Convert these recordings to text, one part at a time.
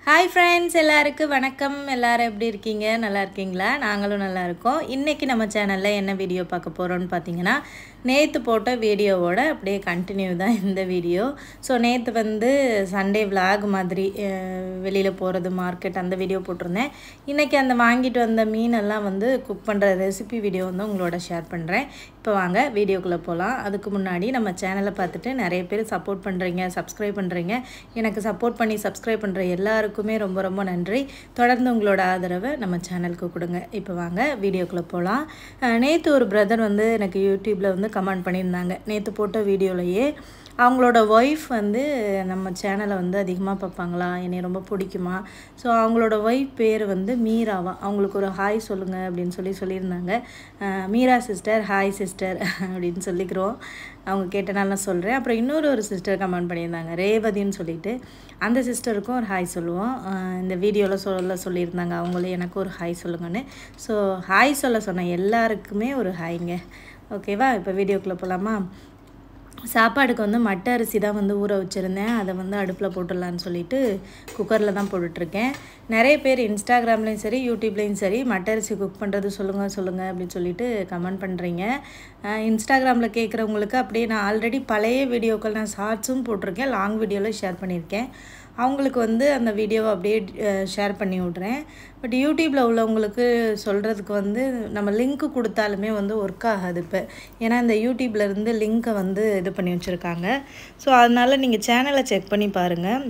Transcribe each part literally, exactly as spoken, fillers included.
Hi friends, எல்லாருக்கும் வணக்கம். எல்லாரும் எப்படி இருக்கீங்க? நல்லா இருக்கீங்களா? நாங்களும் நல்லா இருக்கோம். இன்னைக்கு நம்ம சேனல்ல என்ன வீடியோ பார்க்க போறோம்னு பாத்தீங்கன்னா, நேத்து போட்ட வீடியோவோட அப்படியே கண்டினியூ தான் இந்த வீடியோ. சோ நேத்து வந்து சண்டே vlog மாதிரி வெளியில போறது மார்க்கெட் அந்த வீடியோ போட்டுருந்தேன். இன்னைக்கு அந்த வாங்கிட்டு வந்த மீன் எல்லாம் வந்து குக் பண்ற ரெசிபி வீடியோ வந்து உங்களோட ஷேர் பண்றேன். இப்போ வாங்க வீடியோக்குள்ள போலாம். அதுக்கு முன்னாடி நம்ம சேனலை பார்த்துட்டு நிறைய பேர் சப்போர்ட் பண்றீங்க, சப்ஸ்கிரைப் பண்றீங்க. எனக்கு சப்போர்ட் பண்ணி சப்ஸ்கிரைப் பண்ற எல்லாருக்குமே ரொம்ப ரொம்ப நன்றி. தொடர்ந்து உங்களோட ஆதரவை நம்ம சேனலுக்கு கொடுங்க. இப்போ வாங்க வீடியோக்குள்ள போலாம். நேத்து ஒரு பிரதர் வந்து எனக்கு யூடியூப்ல வந்து கமெண்ட் பண்ணியிருந்தாங்க. நேத்து போட்ட வீடியோலயே அவங்களோட ஒய்ஃப் வந்து நம்ம சேனலை வந்து அதிகமாக பார்ப்பாங்களா, என்னை ரொம்ப பிடிக்குமா. ஸோ அவங்களோட ஒய்ஃப் பேர் வந்து மீராவா. அவங்களுக்கு ஒரு ஹாய் சொல்லுங்கள் அப்படின்னு சொல்லி சொல்லியிருந்தாங்க. மீரா சிஸ்டர், ஹாய் சிஸ்டர் அப்படின்னு சொல்லிக்கிறோம். அவங்க கேட்டனால நான் சொல்கிறேன். அப்புறம் இன்னொரு ஒரு சிஸ்டர் கமெண்ட் பண்ணியிருந்தாங்க, ரேவதின்னு சொல்லிட்டு. அந்த சிஸ்டருக்கும் ஒரு ஹாய் சொல்லுவோம். இந்த வீடியோவில் சொல்ல சொல்லியிருந்தாங்க அவங்களே எனக்கு ஒரு ஹாய் சொல்லுங்கன்னு. ஸோ ஹாய் சொல்ல சொன்ன எல்லாருக்குமே ஒரு ஹாய்ங்க. ஓகேவா? இப்போ வீடியோக்குள்ளே போகலாமா? சாப்பாடுக்கு வந்து மட்டை அரிசி தான் வந்து ஊற வச்சுருந்தேன். அதை வந்து அடுப்பில் போட்டுடலான்னு சொல்லிட்டு குக்கரில் தான் போட்டுட்ருக்கேன். நிறைய பேர் இன்ஸ்டாகிராம்லேயும் சரி யூடியூப்லேயும் சரி மட்டை அரிசி குக் பண்ணுறது சொல்லுங்கள் சொல்லுங்கள் அப்படின்னு சொல்லிட்டு கமெண்ட் பண்ணுறீங்க. இன்ஸ்டாகிராமில் கேட்குறவங்களுக்கு அப்படியே நான் ஆல்ரெடி பழைய வீடியோக்கள் நான் ஷார்ட்ஸும் போட்டிருக்கேன், லாங் வீடியோவில் ஷேர் பண்ணியிருக்கேன். அவங்களுக்கு வந்து அந்த வீடியோவை அப்படியே ஷேர் பண்ணி விட்றேன். பட் யூடியூப்பில் உள்ளவங்களுக்கு சொல்கிறதுக்கு வந்து நம்ம லிங்க்கு கொடுத்தாலுமே வந்து ஒர்க் ஆகாது இப்போ. ஏன்னா இந்த யூடியூப்லேருந்து லிங்க்கை வந்து இது பண்ணி வச்சுருக்காங்க. ஸோ அதனால் நீங்கள் சேனலை செக் பண்ணி பாருங்கள்.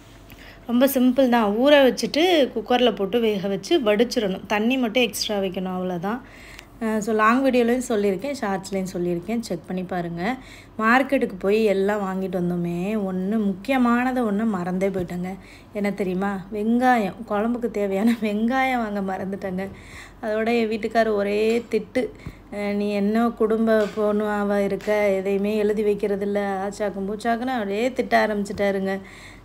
ரொம்ப சிம்பிள் தான். ஊற வச்சுட்டு குக்கரில் போட்டு வேக வச்சு வடிச்சிடணும். தண்ணி மட்டும் எக்ஸ்ட்ரா வைக்கணும், அவ்வளோதான். ஸோ லாங் வீடியோலையும் சொல்லியிருக்கேன், ஷார்ட்ஸ்லேயும் சொல்லியிருக்கேன், செக் பண்ணி பாருங்கள். மார்க்கெட்டுக்கு போய் எல்லாம் வாங்கிட்டு வந்தோமே, ஒன்று முக்கியமானதை ஒன்று மறந்தே போயிட்டேங்க. என்ன தெரியுமா? வெங்காயம். குழம்புக்கு தேவையான வெங்காயம் வாங்க மறந்துட்டேங்க. அதோட என் வீட்டுக்கார் ஒரே திட்டு, நீ என்ன குடும்ப பொண்ணுவாக இருக்க, எதையுமே எழுதி வைக்கிறதில்ல, ஆச்சாக்கும் பூச்சாக்குன்னு அப்படியே திட்ட ஆரம்பிச்சிட்டாருங்க.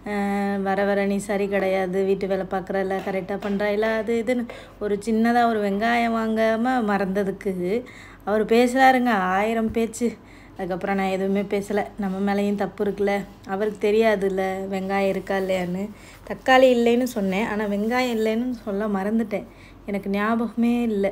வர வர நீ சரி கிடையாது, வீட்டு வேலை பார்க்குறல, கரெக்டாக பண்ணுறாயில, அது இதுன்னு ஒரு சின்னதாக ஒரு வெங்காயம் வாங்காமல் மறந்ததுக்கு அவர் பேசுகிறாருங்க ஆயிரம் பேச்சு. அதுக்கப்புறம் நான் எதுவுமே பேசலை. நம்ம மேலேயும் தப்பு இருக்குல்ல, அவருக்கு தெரியாதுல்ல வெங்காயம் இருக்கா இல்லையான்னு. தக்காளி இல்லைன்னு சொன்னேன், ஆனால் வெங்காயம் இல்லைன்னு சொல்ல மறந்துட்டேன். எனக்கு ஞாபகமே இல்லை.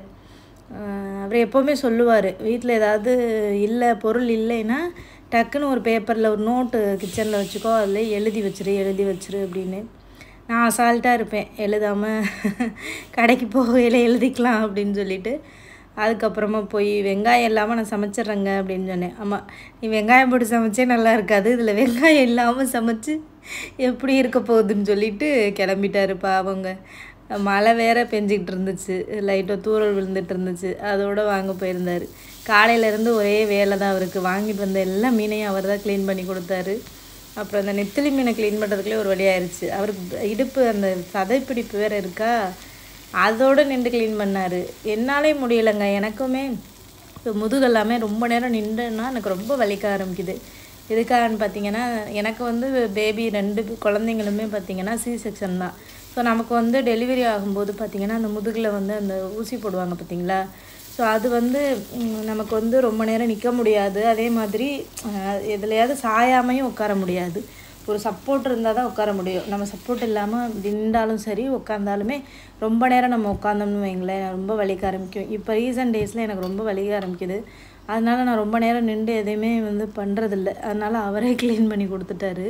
அவர் எப்போவுமே சொல்லுவார், வீட்டில் ஏதாவது இல்லை பொருள் இல்லைன்னா டக்குன்னு ஒரு பேப்பரில் ஒரு நோட்டு கிச்சனில் வச்சுக்கோ, அதில் எழுதி வச்சிரு எழுதி வச்சிரு அப்படின்னு. நான் அசால்ட்டாக இருப்பேன், எழுதாமல் கடைக்கு போகையில் எழுதிக்கலாம் அப்படின்னு சொல்லிட்டு. அதுக்கப்புறமா போய் வெங்காயம் இல்லாமல் நான் சமைச்சிட்றேங்க அப்படின்னு சொன்னேன். ஆமாம், நீ வெங்காயம் போட்டு சமைச்சே நல்லா இருக்காது, இதில் வெங்காயம் இல்லாமல் சமைச்சு எப்படி இருக்க போகுதுன்னு சொல்லிட்டு கிளம்பிட்டாருப்பா. அவங்க மழை வேற பெஞ்சிக்கிட்டு இருந்துச்சு, லைட்டாக தூறல் விழுந்துட்டு இருந்துச்சு, அதோடு வாங்க போயிருந்தார். காலையிலேருந்து ஒரே வேலை தான் அவருக்கு. வாங்கிட்டு வந்த எல்லா மீனையும் அவர் தான் க்ளீன் பண்ணி கொடுத்தாரு. அப்புறம் அந்த நெத்திலி மீனை க்ளீன் பண்ணுறதுக்குள்ளே ஒரு வழியாயிருச்சு. அவருக்கு இடுப்பு அந்த சதைப்பிடிப்பு வேறு இருக்கா, அதோடு நின்று க்ளீன் பண்ணார். என்னாலே முடியலைங்க. எனக்குமே இப்போ முதுகெல்லாமே ரொம்ப நேரம் நின்றுன்னா எனக்கு ரொம்ப வலிக்க ஆரம்பிக்குது. எதுக்காகன்னு பார்த்தீங்கன்னா, எனக்கு வந்து பேபி ரெண்டு குழந்தைங்களுமே பார்த்திங்கன்னா சி செக்ஷன் தான். ஸோ நமக்கு வந்து டெலிவரி ஆகும்போது பார்த்திங்கன்னா அந்த முதுகில் வந்து அந்த ஊசி போடுவாங்க பார்த்திங்களா. ஸோ அது வந்து நமக்கு வந்து ரொம்ப நேரம் நிற்க முடியாது. அதே மாதிரி எதுலையாவது சாயாமையும் உட்கார முடியாது. ஒரு சப்போர்ட் இருந்தால் தான் உட்கார முடியும். நம்ம சப்போர்ட் இல்லாமல் நின்றாலும் சரி உட்காந்தாலுமே ரொம்ப நேரம் நம்ம உட்காந்தோம்னு வைங்களேன், ரொம்ப வலிக்க ஆரம்பிக்கும். இப்போ ரீசன்ட் டேஸில் எனக்கு ரொம்ப வலிக்க ஆரம்பிக்குது. அதனால் நான் ரொம்ப நேரம் நின்று எதையுமே வந்து பண்ணுறதில்ல. அதனால் அவரே க்ளீன் பண்ணி கொடுத்துட்டாரு.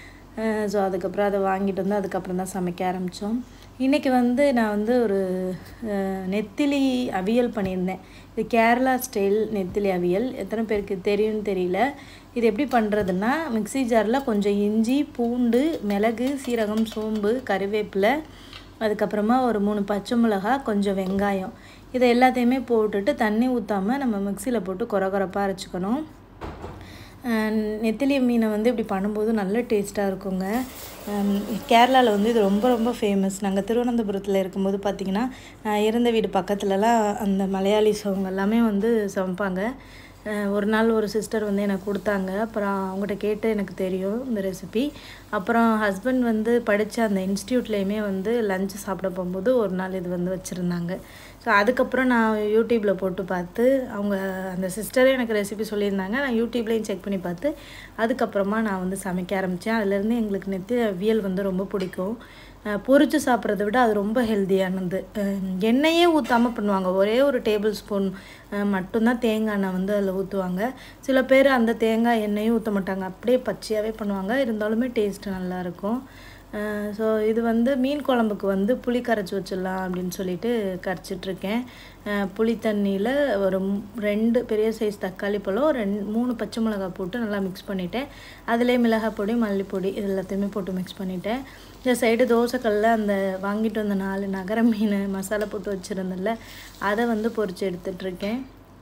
ஸோ அதுக்கப்புறம் அதை வாங்கிட்டு வந்து அதுக்கப்புறம் தான் சமைக்க ஆரம்பித்தோம். இன்றைக்கி வந்து நான் வந்து ஒரு நெத்திலி அவியல் பண்ணியிருந்தேன். இது கேரளா ஸ்டைல் நெத்திலி அவியல். எத்தனை பேருக்கு தெரியும்னு தெரியல. இது எப்படி பண்ணுறதுன்னா, மிக்சி ஜாரில் கொஞ்சம் இஞ்சி, பூண்டு, மிளகு, சீரகம், சோம்பு, கறிவேப்பிலை, அதுக்கப்புறமா ஒரு மூணு பச்சை மிளகா, கொஞ்சம் வெங்காயம், இதை எல்லாத்தையுமே போட்டுட்டு தண்ணி ஊற்றாமல் நம்ம மிக்சியில் போட்டு கொர கொரப்பாக அரைச்சிக்கணும். நெத்திலி மீனை வந்து இப்படி பண்ணும்போது நல்ல டேஸ்ட்டாக இருக்குங்க. கேரளாவில் வந்து இது ரொம்ப ரொம்ப ஃபேமஸ். நாங்கள் திருவனந்தபுரத்தில் இருக்கும்போது பார்த்திங்கன்னா, நான் இருந்த வீடு பக்கத்துலலாம் அந்த மலையாளிஸ் அவங்க எல்லாமே வந்து சமைப்பாங்க. ஒரு நாள் ஒரு சிஸ்டர் வந்து எனக்கு கொடுத்தாங்க. அப்புறம் அவங்ககிட்ட கேட்டு எனக்கு தெரியும் இந்த ரெசிபி. அப்புறம் ஹஸ்பண்ட் வந்து படித்த அந்த இன்ஸ்டியூட்லேயுமே வந்து லஞ்சு சாப்பிட போகும்போது ஒரு நாள் இது வந்து வச்சுருந்தாங்க. ஸோ அதுக்கப்புறம் நான் யூடியூப்பில் போட்டு பார்த்து அவங்க அந்த சிஸ்டரே எனக்கு ரெசிபி சொல்லியிருந்தாங்க. நான் யூடியூப்லேயும் செக் பண்ணி பார்த்து அதுக்கப்புறமா நான் வந்து சமைக்க ஆரம்பித்தேன். அதுலேருந்து எங்களுக்கு நெத்திலி அவியல் வந்து ரொம்ப பிடிக்கும். பொரிச்சு சாப்பிட்றத விட அது ரொம்ப ஹெல்த்தியானது. எண்ணெயே ஊற்றாமல் பண்ணுவாங்க. ஒரே ஒரு டேபிள் ஸ்பூன் மட்டும்தான் தேங்காய் எண்ணெய் வந்து அதில் ஊற்றுவாங்க. சில பேர் அந்த தேங்காய் எண்ணெயும் ஊற்ற மாட்டாங்க, அப்படியே பச்சையாகவே பண்ணுவாங்க. இருந்தாலுமே டேஸ்ட்டு நல்லாயிருக்கும். ஸோ இது வந்து மீன் குழம்புக்கு வந்து புளி கரைச்சி வச்சிடலாம் அப்படின்னு சொல்லிட்டு கரைச்சிட்ருக்கேன். புளி தண்ணியில் ஒரு ரெண்டு பெரிய சைஸ் தக்காளி பழம், ரெண்டு மூணு பச்சை மிளகாய் போட்டு நல்லா மிக்ஸ் பண்ணிவிட்டேன். அதிலே மிளகாய் பொடி, மல்லிப்பொடி இது எல்லாத்தையுமே போட்டு மிக்ஸ் பண்ணிவிட்டேன். இந்த சைடு தோசைக்கல்ல அந்த வாங்கிட்டு வந்த நாலு நகர மீன் மசாலா போட்டு வச்சுருந்தேன்ல, அதை வந்து பொரித்து எடுத்துகிட்ருக்கேன்.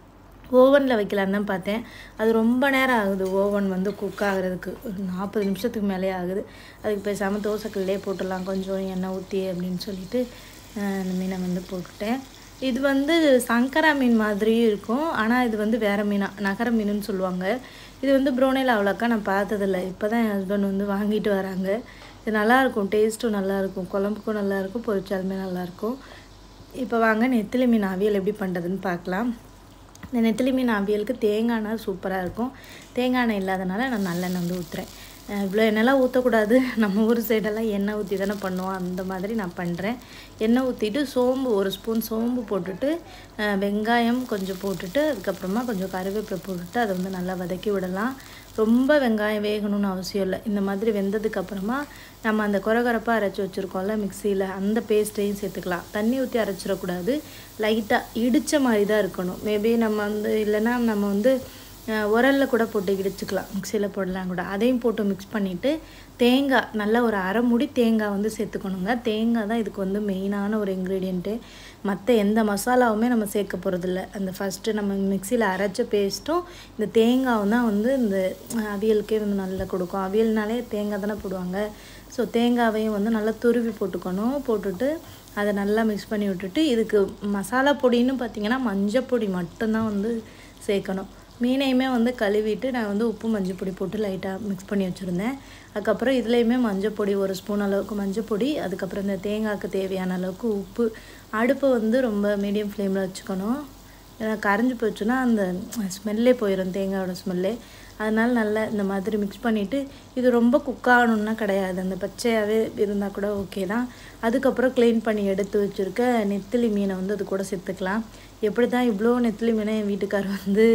ஓவனில் வைக்கலான்னு தான் பார்த்தேன். அது ரொம்ப நேரம் ஆகுது ஓவன் வந்து குக் ஆகிறதுக்கு. ஒரு நாற்பது நிமிஷத்துக்கு மேலே ஆகுது. அதுக்கு பேசாமல் தோசைக்கல்லே போட்டுடலாம் கொஞ்சம் எண்ணெய் ஊற்றி அப்படின்னு சொல்லிட்டு அந்த மீனை வந்து போட்டுட்டேன். இது வந்து சங்கரா மீன் மாதிரியும் இருக்கும், ஆனால் இது வந்து வேறு மீனாக நகர மீனுன்னு சொல்லுவாங்க. இது வந்து ப்ரோனேல அவ்வளோக்கா நான் பார்த்ததில்ல. இப்போ தான் என் ஹஸ்பண்ட் வந்து வாங்கிட்டு வராங்க. இது நல்லாயிருக்கும், டேஸ்ட்டும் நல்லாயிருக்கும், குழம்புக்கும் நல்லாயிருக்கும், பொரிச்சாலுமே நல்லாயிருக்கும். இப்போ வாங்க நெத்திலி மீன் அவியல் எப்படி பண்ணுறதுன்னு பார்க்கலாம். இந்த நெத்திலி மீன் அவியலுக்கு தேங்காய் எண்ணெய் சூப்பராக இருக்கும். தேங்காய் எண்ணெய் இல்லாதனால நான் நல்லெண்ணெய் வந்து ஊற்றுறேன். இவ்வளோ எண்ணெய்லாம் ஊற்றக்கூடாது, நம்ம ஊர் சைடெல்லாம் எண்ணெய் ஊற்றி தானே பண்ணுவோம், அந்த மாதிரி நான் பண்ணுறேன். எண்ணெய் ஊற்றிட்டு சோம்பு ஒரு ஸ்பூன் சோம்பு போட்டுட்டு வெங்காயம் கொஞ்சம் போட்டுட்டு அதுக்கப்புறமா கொஞ்சம் கருவேப்பிலை போட்டுட்டு அதை வந்து நல்லா வதக்கி விடலாம். ரொம்ப வெங்காயம் வேகணும்னு அவசியம் இல்லை. இந்த மாதிரி வெந்ததுக்கப்புறமா நம்ம அந்த கொரகொரப்பாக அரைச்சி வச்சுருக்கோம்ல மிக்சியில், அந்த பேஸ்ட்டையும் சேர்த்துக்கலாம். தண்ணி ஊற்றி அரைச்சிடக்கூடாது, லைட்டாக இடித்த மாதிரி தான் இருக்கணும். மேபி நம்ம வந்து இல்லைன்னா நம்ம வந்து உரலில் கூட போட்டு இடிச்சுக்கலாம், மிக்சியில் போடலாம் கூட. அதையும் போட்டு மிக்ஸ் பண்ணிவிட்டு தேங்காய் நல்லா ஒரு அரை மூடி தேங்காய் வந்து சேர்த்துக்கணுங்க. தேங்காய் தான் இதுக்கு வந்து மெயினான ஒரு இன்க்ரீடியண்ட்டு. மற்ற எந்த மசாலாவுமே நம்ம சேர்க்க போகிறதில்ல. அந்த ஃபஸ்ட்டு நம்ம மிக்சியில் அரைச்ச பேஸ்ட்டும் இந்த தேங்காவும் தான் வந்து இந்த அவியலுக்கே வந்து நல்லா கொடுக்கும். அவியல்னாலே தேங்காய் தானே போடுவாங்க. ஸோ தேங்காவையும் வந்து நல்லா துருவி போட்டுக்கணும். போட்டுட்டு அதை நல்லா மிக்ஸ் பண்ணி விட்டுட்டு இதுக்கு மசாலா பொடின்னு பார்த்திங்கன்னா மஞ்சள் பொடி மட்டும்தான் வந்து சேர்க்கணும். மீனையுமே வந்து கழுவிட்டு நான் வந்து உப்பு மஞ்சள் பொடி போட்டு லைட்டாக மிக்ஸ் பண்ணி வச்சுருந்தேன். அதுக்கப்புறம் இதுலேயுமே மஞ்சள் பொடி ஒரு ஸ்பூன் அளவுக்கு மஞ்சள் பொடி, அதுக்கப்புறம் இந்த தேங்காய்க்கு தேவையான அளவுக்கு உப்பு. அடுப்பை வந்து ரொம்ப மீடியம் ஃப்ளேமில் வச்சுக்கணும். ஏன்னா கரைஞ்சி போச்சுன்னா அந்த ஸ்மெல்லே போயிடும், தேங்காயோட ஸ்மெல்லே. அதனால் நல்லா இந்த மாதிரி மிக்ஸ் பண்ணிவிட்டு, இது ரொம்ப குக் ஆகணுன்னா கிடையாது, அந்த பச்சையாகவே இருந்தால் கூட ஓகே தான். அதுக்கப்புறம் க்ளீன் பண்ணி எடுத்து வச்சுருக்க நெத்திலி மீனை வந்து அது கூட சேர்த்துக்கலாம். எப்படி தான் இவ்வளோ நெத்திலி மீனை என் வீட்டுக்கார் வந்து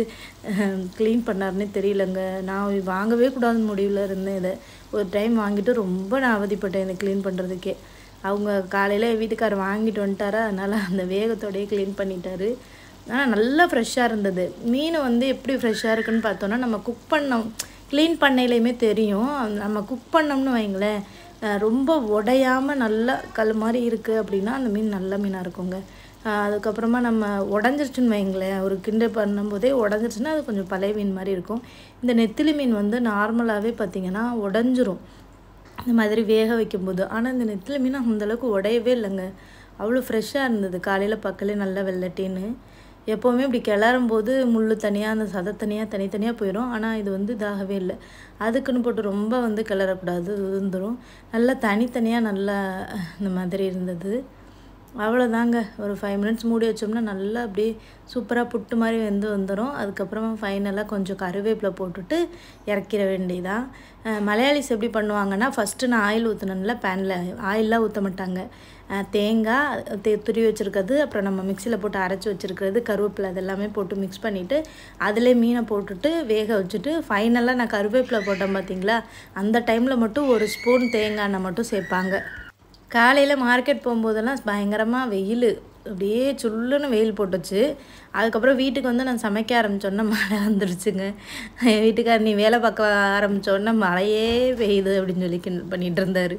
க்ளீன் பண்ணாருன்னே தெரியலங்க. நான் வாங்கவே கூடாதுன்னு முடிவில் இருந்தேன். இதை ஒரு டைம் வாங்கிட்டு ரொம்ப நான் அவதிப்பட்டேன் இதை க்ளீன் பண்ணுறதுக்கே. அவங்க காலையில் என் வீட்டுக்கார் வாங்கிட்டு வந்துட்டாரா, அதனால் அந்த வேகத்தோடையே க்ளீன் பண்ணிட்டாரு. ஆனால் நல்லா ஃப்ரெஷ்ஷாக இருந்தது. மீன் வந்து எப்படி ஃப்ரெஷ்ஷாக இருக்குன்னு பார்த்தோன்னா, நம்ம குக் பண்ணோம் க்ளீன் பண்ணையிலையுமே தெரியும். நம்ம குக் பண்ணோம்னு வைங்களேன், ரொம்ப உடையாமல் நல்லா கல் மாதிரி இருக்குது அப்படின்னா அந்த மீன் நல்ல மீனாக இருக்குங்க. அதுக்கப்புறமா நம்ம உடஞ்சிருச்சுன்னு வைங்களேன், ஒரு கிண்டல் பண்ணும்போதே உடஞ்சிருச்சுன்னா அது கொஞ்சம் பழைய மீன் மாதிரி இருக்கும். இந்த நெத்திலி மீன் வந்து நார்மலாகவே பார்த்திங்கன்னா உடஞ்சிரும் இந்த மாதிரி வேக வைக்கும்போது. ஆனால் இந்த நெத்திலி மீன் அந்தளவுக்கு உடையவே இல்லைங்க, அவ்வளோ ஃப்ரெஷ்ஷாக இருந்தது. காலையில் பக்கலே நல்லா வெள்ளட்டின்னு. எப்போவுமே இப்படி கிளறும் போது முள் தனியாக அந்த சதை தனியாக தனித்தனியாக போயிடும். ஆனால் இது வந்து இதாகவே இல்லை. அதுக்குன்னு போட்டு ரொம்ப வந்து கிளறக்கூடாது, உதிர்ந்துடும். நல்லா தனித்தனியாக நல்லா இந்த மாதிரி இருந்தது. அவ்வளோதாங்க, ஒரு ஃபைவ் மினிட்ஸ் மூடி வச்சோம்னா நல்லா அப்படியே சூப்பராக புட்டு மாதிரி வெந்து வந்துடும். அதுக்கப்புறமா ஃபைனலாக கொஞ்சம் கருவேப்பிலை போட்டுட்டு இறக்கிற வேண்டியதான். மலையாளிஸ் எப்படி பண்ணுவாங்கன்னா, ஃபஸ்ட்டு நான் ஆயில் ஊற்றினேன்ல பேனில், ஆயிலெலாம் ஊற்ற மாட்டாங்க. தேங்காய் தே துருவி வச்சுருக்கிறது, அப்புறம் நம்ம மிக்சியில் போட்டு அரைச்சி வச்சுருக்கிறது, கருவேப்பிலை அதெல்லாமே போட்டு மிக்ஸ் பண்ணிவிட்டு அதிலே மீனை போட்டுட்டு வேக வச்சுட்டு ஃபைனலாக நான் கருவேப்பிலை போட்டேன் பார்த்திங்களா, அந்த டைமில் மட்டும் ஒரு ஸ்பூன் தேங்காய் எண்ணெய் மட்டும் சேர்ப்பாங்க. காலையில் மார்க்கெட் போகும்போதெல்லாம் பயங்கரமாக வெயில், அப்படியே சுள்ளுன்னு வெயில் போட்டுச்சு. அதுக்கப்புறம் வீட்டுக்கு வந்து நான் சமைக்க ஆரம்பித்தோன்னா மழை வந்துடுச்சுங்க. என் வீட்டுக்கார் நீ வேலை பார்க்க ஆரம்பித்தோன்னா மழையே பெய்யுது அப்படின்னு சொல்லி கிண்டல் பண்ணிகிட்டு இருந்தார்.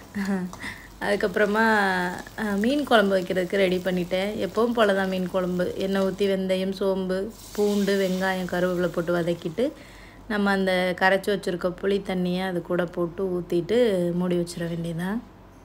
அதுக்கப்புறமா மீன் குழம்பு வைக்கிறதுக்கு ரெடி பண்ணிட்டேன். எப்பவும் போல தான் மீன் குழம்பு, எண்ணெய் ஊற்றி வெந்தயம், சோம்பு, பூண்டு, வெங்காயம், கருவேப்பிலை போட்டு வதக்கிட்டு நம்ம அந்த கரைச்சி வச்சுருக்க புளி தண்ணியை அது கூட போட்டு ஊற்றிட்டு மூடி வச்சிட வேண்டியதான்.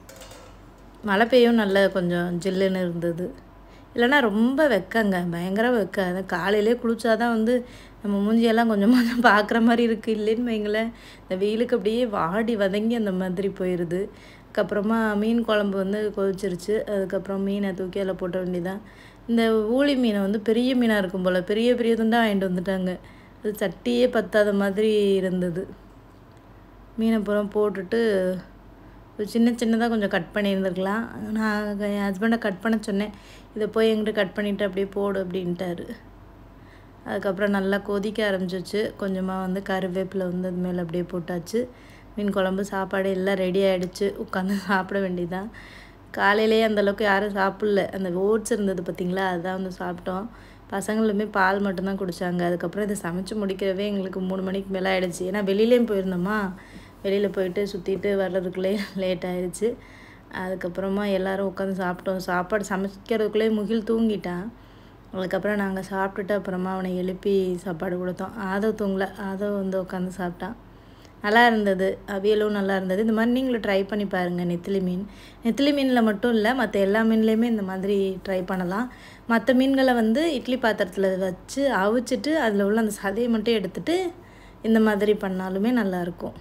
மழை பெய்யும் நல்லா கொஞ்சம் ஜில்லுன்னு இருந்தது. இல்லைனா ரொம்ப வெக்கங்க, பயங்கர வெக்க. அதை காலையிலே குளிச்சாதான் வந்து நம்ம மூஞ்சியெல்லாம் கொஞ்சம் கொஞ்சம் பார்க்குற மாதிரி இருக்குது. இல்லைன்னு வைங்களேன், இந்த வெயிலுக்கு அப்படியே வாடி வதங்கி அந்த மாதிரி போயிடுது. அதுக்கப்புறமா மீன் குழம்பு வந்து கொதிச்சிருச்சு. அதுக்கப்புறம் மீனை தூக்கி அதில் போட்ட வேண்டியதான். இந்த ஊளி மீனை வந்து பெரிய மீனாக இருக்கும் போல், பெரிய பெரிய துண்டாக வாங்கிட்டு வந்துட்டாங்க. அது சட்டியே பத்தாத மாதிரி இருந்தது. மீனை புறம் போட்டுட்டு சின்ன சின்னதாக கொஞ்சம் கட் பண்ணியிருந்துருக்கலாம். நான் என் ஹஸ்பண்டை கட் பண்ண சொன்னேன், இதை போய் எங்கிட்ட கட் பண்ணிவிட்டு அப்படியே போடு அப்படின்ட்டாரு. அதுக்கப்புறம் நல்லா கொதிக்க ஆரம்பிச்சிச்சு. கொஞ்சமாக வந்து கருவேப்பிலை வந்து அது மேலே அப்படியே போட்டாச்சு. மீன் குழம்பு சாப்பாடு எல்லாம் ரெடி ஆகிடுச்சு. உட்காந்து சாப்பிட வேண்டியதான். காலையிலேயே அந்தளவுக்கு யாரும் சாப்பிடல. அந்த ஓட்ஸ் இருந்தது பார்த்திங்களா, அதுதான் வந்து சாப்பிட்டோம். பசங்களுமே பால் மட்டும்தான் குடித்தாங்க. அதுக்கப்புறம் இதை சமைச்சு முடிக்கிறவே எங்களுக்கு மூணு மணிக்கு மேலே ஆகிடுச்சு. ஏன்னா வெளியிலேயும் போயிருந்தோமா, வெளியில் போயிட்டு சுற்றிட்டு வர்றதுக்குள்ளே லேட் ஆகிடுச்சு. அதுக்கப்புறமா எல்லோரும் உட்காந்து சாப்பிட்டோம். சாப்பாடு சமைக்கிறதுக்குள்ளே முகில் தூங்கிட்டான். அதுக்கப்புறம் நாங்கள் சாப்பிட்டுட்டு அப்புறமா அவனை எழுப்பி சாப்பாடு கொடுத்தோம். ஆதவ் தூங்கலை, ஆதவ் வந்து உட்காந்து சாப்பிட்டான். நல்லா இருந்தது, அவியலும் நல்லா இருந்தது. இந்த மாதிரி நீங்களும் ட்ரை பண்ணி பாருங்கள். நெத்திலி மீன் நெத்திலி மீனில் மட்டும் இல்லை, மற்ற எல்லா மீன்லேயுமே இந்த மாதிரி ட்ரை பண்ணலாம். மற்ற மீன்களை வந்து இட்லி பாத்திரத்தில் வச்சு அவிச்சிட்டு அதில் உள்ள அந்த சதையை மட்டும் எடுத்துகிட்டு இந்த மாதிரி பண்ணாலுமே நல்லாயிருக்கும்.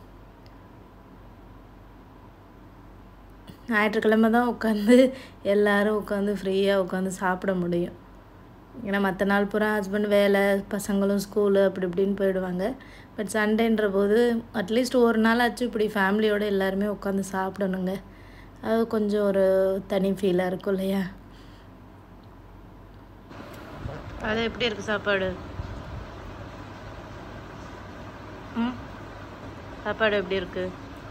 ஞாயிற்றுக்கிழமை தான் உட்காந்து எல்லோரும் உட்காந்து ஃப்ரீயாக உட்காந்து சாப்பிட முடியும். ஏன்னா மற்ற நாள் பூரா ஹஸ்பண்ட் வேலை, பசங்களும் ஸ்கூலு அப்படி இப்படின்னு போயிடுவாங்க. பட் சண்டேன்ற போது அட்லீஸ்ட் ஒரு நாள் ஆச்சு இப்படி ஃபேமிலியோடு எல்லாருமே உட்காந்து சாப்பிடணுங்க. அது கொஞ்சம் ஒரு தனி ஃபீலாக இருக்கும் இல்லையா? அது எப்படி இருக்குது சாப்பாடு? ம் சாப்பாடு எப்படி இருக்குது?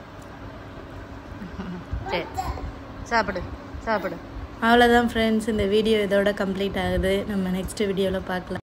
சரி சாப்பிடு சாப்பிடு. அவ்வளோதான் ஃப்ரெண்ட்ஸ், இந்த வீடியோ இதோட கம்ப்ளீட் ஆகுது. நம்ம நெக்ஸ்ட் வீடியோவில் பார்க்கலாம்.